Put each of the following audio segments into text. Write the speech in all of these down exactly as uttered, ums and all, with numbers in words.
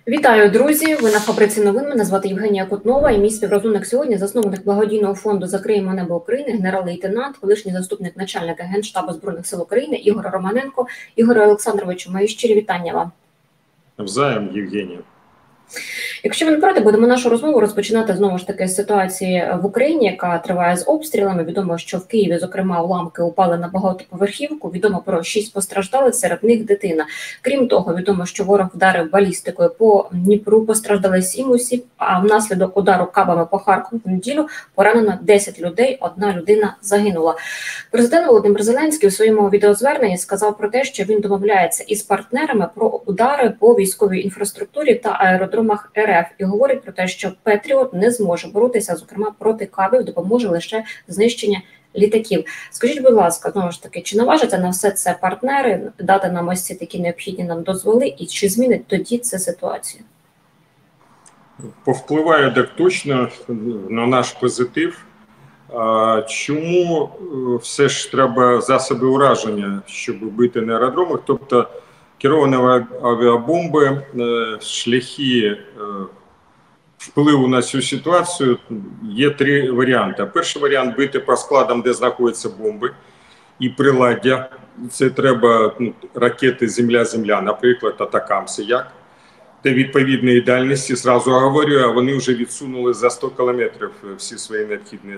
Вітаю, друзі! Ви на Фабриці новин. Мене звати Євгенія Котнова і мій співрозмовник сьогодні – засновник благодійного фонду «Закриємо небо України», генерал-лейтенант, колишній заступник начальника Генштабу Збройних сил України Ігор Романенко. Ігоре Олександровичу, мої щирі вітання вам. Навзаєм, Євгенія. Якщо ви не проти, будемо нашу розмову розпочинати знову ж таки з ситуації в Україні, яка триває з обстрілами. Відомо, що в Києві, зокрема, уламки упали на багатоповерхівку. Відомо про шість постраждалих, серед них дитина. Крім того, відомо, що ворог вдарив балістикою по Дніпру, постраждали сім осіб, а внаслідок удару кабами по Харкову в неділю поранено десять людей, одна людина загинула. Президент Володимир Зеленський у своєму відеозверненні сказав про те, що він домовляється із партнерами про удари по військовій інфраструктурі та аеродромах РФ і говорить про те, що Петріот не зможе боротися, зокрема, проти кабів, допоможе лише знищення літаків. Скажіть, будь ласка, знову ж таки, чи наважаться на все це партнери дати нам ось ці такі необхідні нам дозволи, і чи змінить тоді це ситуацію? Повпливає так точно на наш позитив. Чому все ж треба засоби ураження, щоб бити на аеродромах? Тобто керовані авіабомби, шляхи впливу на цю ситуацію, є три варіанти. Перший варіант – бити по складам, де знаходяться бомби і приладдя. Це треба ну, ракети «Земля-Земля», наприклад, «Атакамси», як? Де відповідної дальності, зразу говорю, а вони вже відсунули за сто кілометрів всі свої необхідні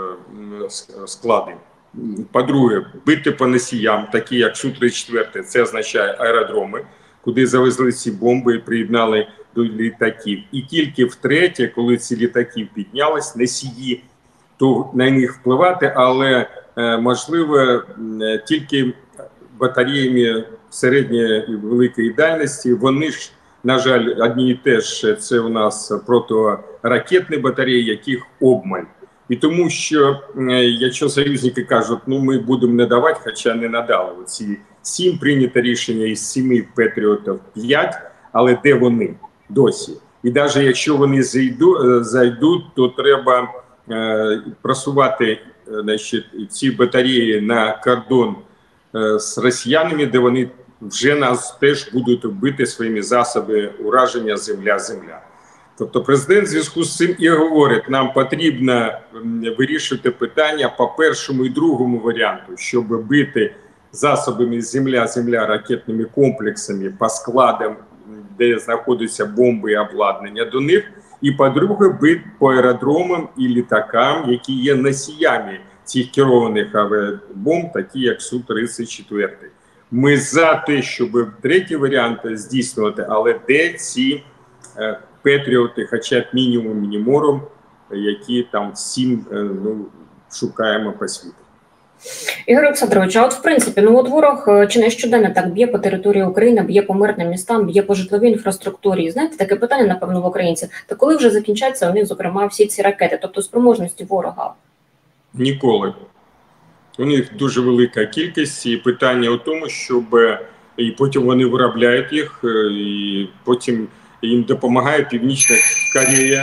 склади. По-друге, бити по носіям, такі як Су тридцять чотири, це означає аеродроми, куди завезли ці бомби і приєднали до літаків. І тільки втретє, коли ці літаки піднялись, носії, то на них впливати, але можливо тільки батареями середньої і великої дальності. Вони ж, на жаль, одні і те ж, це у нас протиракетні батареї, яких обмаль. І тому що, якщо союзники кажуть, ну ми будемо надавати, хоча не надали, оці сім прийнято рішення із семи Петріотів п'ять, але де вони досі? І навіть якщо вони зайду, зайдуть, то треба е, просувати значить, ці батареї на кордон е, з росіянами, де вони вже нас теж будуть вбити своїми засобами ураження «Земля-Земля». Тобто президент в зв'язку з цим і говорить, нам потрібно вирішити питання по першому і другому варіанту, щоб бити засобами «Земля-Земля» ракетними комплексами по складам, де знаходяться бомби і обладнання до них, і по-друге, бити по аеродромам і літакам, які є носіями цих керованих авіабомб, такі як Су тридцять чотири. Ми за те, щоб третій варіант здійснювати, але де ці е, Петріоти, хоча б мінімум мінімором, які там сім ну, шукаємо по світу. Ігор Олександрович, а от в принципі, ну от ворог чи не щоденно так б'є по території України, б'є по мирним містам, б'є по житловій інфраструктурі. Знаєте, таке питання, напевно, в українців. Та коли вже закінчаться у них, зокрема, всі ці ракети, тобто спроможності ворога? Ніколи. У них дуже велика кількість, і питання у тому, щоб і потім вони виробляють їх, і потім їм допомагає Північна Корея.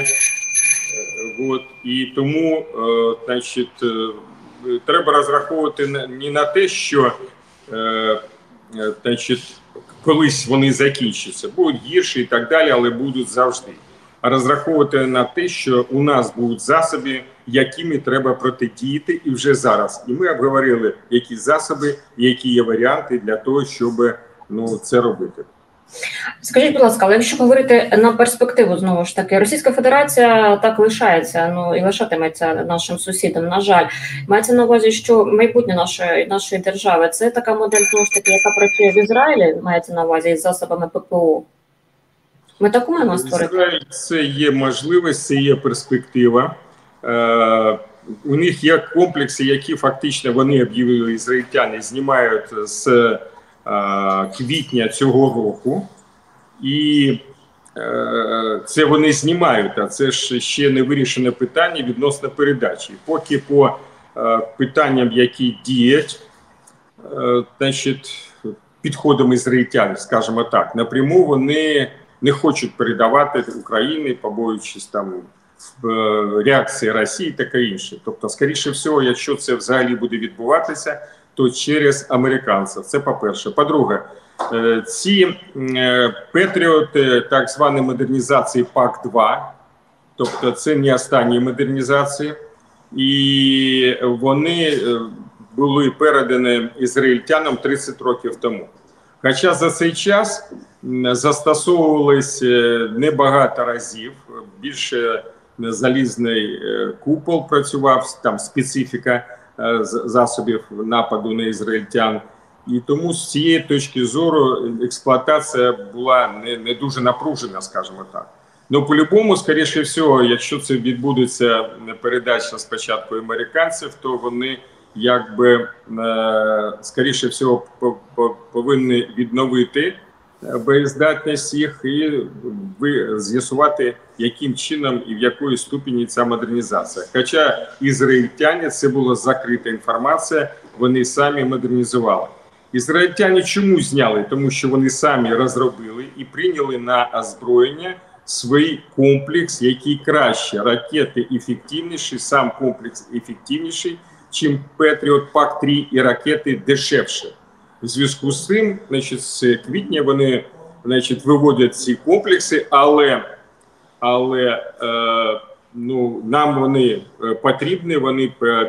От. І тому, значить, треба розраховувати не на те, що значить, колись вони закінчаться, будуть гірші і так далі, але будуть завжди. А розраховувати на те, що у нас будуть засоби, якими треба протидіяти і вже зараз. І ми обговорили, які засоби, які є варіанти для того, щоб ну, це робити. Скажіть, будь ласка, але якщо говорити на перспективу, знову ж таки, Російська Федерація так лишається, ну і лишатиметься нашим сусідом, на жаль. Мається на увазі, що майбутнє нашої, нашої держави – це така модель, знову ж таки, яка працює в Ізраїлі, мається на увазі, із засобами ППО? Ми таку маємо створити? Ізраїль – це є можливість, це є перспектива. Е, у них є комплекси, які фактично вони об'явили, ізраїльтяни, знімають з е, квітня цього року. І е, це вони знімають, а це ж ще не вирішене питання відносно передачі. Поки по е, питанням, які діють, е, значить, підходом ізраїльтян, скажімо так, напряму вони не хочуть передавати Україні, побоюючись там реакції Росії і таке інше. Тобто, скоріше всього, якщо це взагалі буде відбуватися, то через американців. Це по-перше. По-друге, ці Петріоти, так звані модернізації пак два, тобто це не останні модернізації, і вони були передані ізраїльтянам тридцять років тому. Хоча за цей час застосовувались небагато разів, більше залізний купол працював, там специфіка засобів нападу на ізраїльтян. І тому з цієї точки зору експлуатація була не, не дуже напружена, скажімо так. Ну, по-любому, скоріше всього, якщо це відбудеться передача спочатку американців, то вони, якби, скоріше всього, повинні відновити боєздатність їх і з'ясувати, яким чином і в якої ступені ця модернізація. Хоча ізраїльтяни, це була закрита інформація, вони самі модернізували. Ізраїльтяни чому зняли? Тому що вони самі розробили і прийняли на озброєння свій комплекс, який краще, ракети ефективніші, сам комплекс ефективніший, чим Петріот пак три, і ракети дешевші. У зв'язку з цим, значить, з квітня вони, значить, виводять ці комплекси, але, але е, ну, нам вони потрібні, вони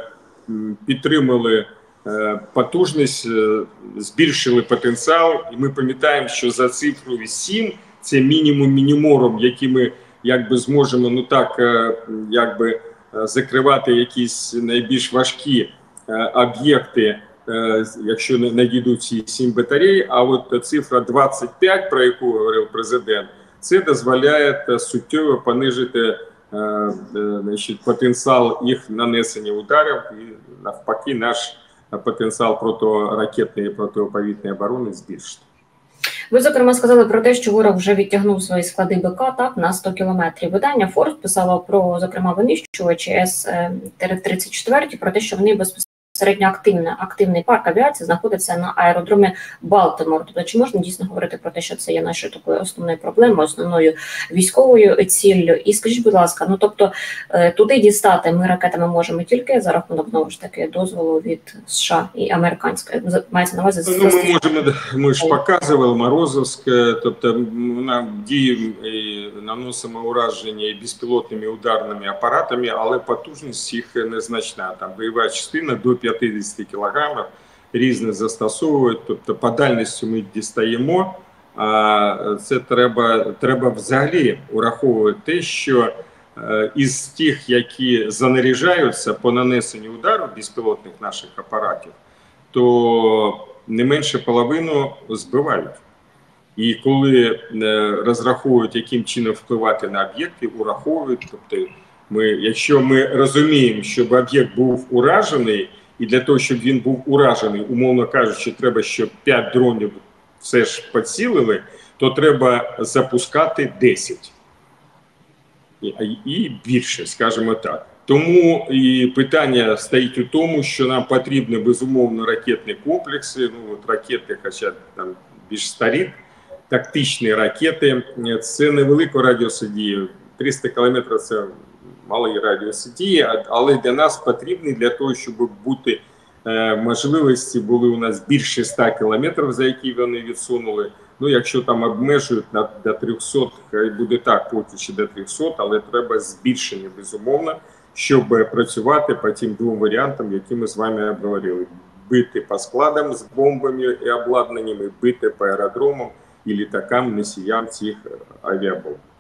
підтримали е, потужність, е, збільшили потенціал, і ми пам'ятаємо, що за цифрою сім, це мінімум мініморум, який ми, якби, зможемо, ну так, е, якби, закривати якісь найбільш важкі е, об'єкти, якщо надійдуть ці сім батарей, а от цифра двадцять п'ять, про яку говорив президент, це дозволяє суттєво понижити значить, потенціал їх нанесення ударів і навпаки наш потенціал протиракетної і протиповітряної оборони збільшити. Ви, зокрема, сказали про те, що ворог вже відтягнув свої склади БК так, на сто кілометрів. Видання Форбс писало про, зокрема, винищувачі С тридцять чотири, про те, що вони безпосередньо Середньо активний, активний парк авіації знаходиться на аеродромі Балтимор. Тобто, чи можна дійсно говорити про те, що це є нашою такою основною проблемою, основною військовою ціллю? І скажіть, будь ласка, ну тобто туди дістати ми ракетами можемо тільки за рахунок, знову ж таки, дозволу від США і американської, мається на увазі? Ну, ми можемо, ми ж показували Морозовське, тобто ми діємо і наносимо ураження і безпілотними ударними апаратами, але потужність їх незначна. Там бойова частина до п'ятдесят кілограмів, різне застосовують, тобто по дальності ми дістаємо, а це треба, треба взагалі ураховувати те, що із тих, які занаряджаються по нанесенню удару безпілотних наших апаратів, то не менше половину збивають. І коли розраховують, яким чином впливати на об'єкти, ураховують, тобто ми, якщо ми розуміємо, щоб об'єкт був уражений, і для того, щоб він був уражений, умовно кажучи, треба, щоб п'ять дронів все ж поцілили, то треба запускати десять. І, і більше, скажімо так. Тому і питання стоїть у тому, що нам потрібні, безумовно, ракетні комплекси, ну, от ракети, хоча там більш старі, тактичні ракети, це невеликий радіус дії, триста кілометрів – це малий радіус дії, але для нас потрібні для того, щоб бути е, можливості були у нас більше ста кілометрів, за які вони відсунули. Ну, якщо там обмежують на, до трьохсот, хай буде так, поки ще до трьохсот, але треба збільшення, безумовно, щоб працювати по тим двом варіантам, які ми з вами обговорили. Бити по складам з бомбами і обладнаннями, бити по аеродромам і літакам, носіям цих авіабомб.